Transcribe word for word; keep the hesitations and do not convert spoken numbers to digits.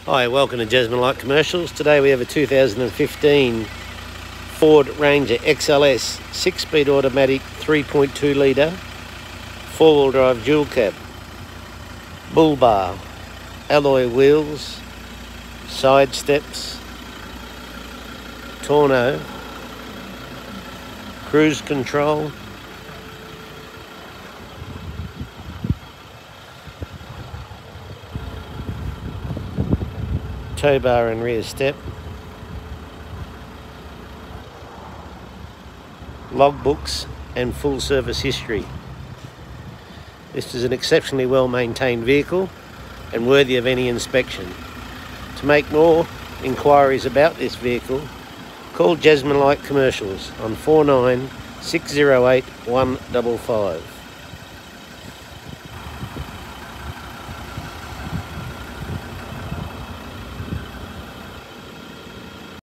Hi, welcome to Jasmine Light Commercials. Today we have a two thousand fifteen Ford Ranger X L S six-speed automatic three point two litre four-wheel drive dual cab, bull bar, alloy wheels, side steps, tonneau, cruise control, tow bar and rear step, logbooks and full service history. This is an exceptionally well maintained vehicle and worthy of any inspection. To make more inquiries about this vehicle, call Jasmine Light Commercials on four nine six zero eight one five five.